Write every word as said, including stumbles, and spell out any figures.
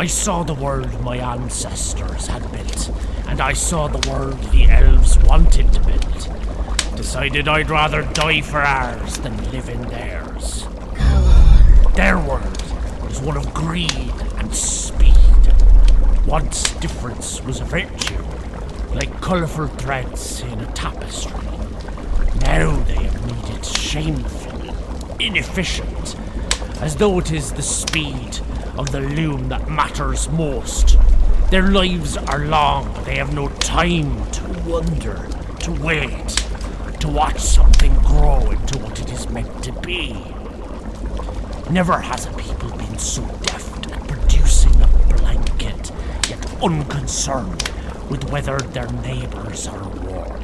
I saw the world my ancestors had built, and I saw the world the elves wanted to build. Decided I'd rather die for ours than live in theirs. Go on. Their world was one of greed and speed. Once difference was a virtue, like colourful threads in a tapestry. Now they have made it shameful, inefficient, as though it is the speed of the loom that matters most. Their lives are long, but they have no time to wonder, to wait, to watch something grow into what it is meant to be. Never has a people been so deft at producing a blanket, yet unconcerned with whether their neighbours are warm.